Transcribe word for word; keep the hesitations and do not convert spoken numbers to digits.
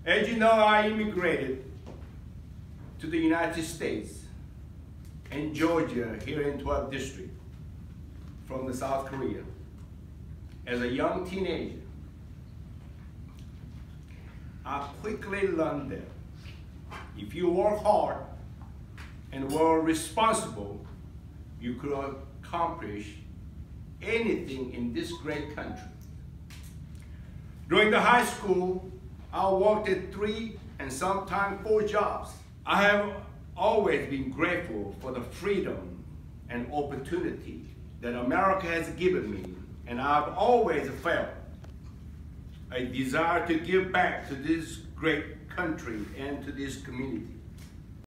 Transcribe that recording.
As you know, I immigrated to the United States in Georgia, here in twelfth District, from the South Korea, as a young teenager. I quickly learned that if you work hard and were responsible, you could accomplish anything in this great country. During the high school, I worked at three and sometimes four jobs. I have always been grateful for the freedom and opportunity that America has given me, and I've always felt a desire to give back to this great country and to this community.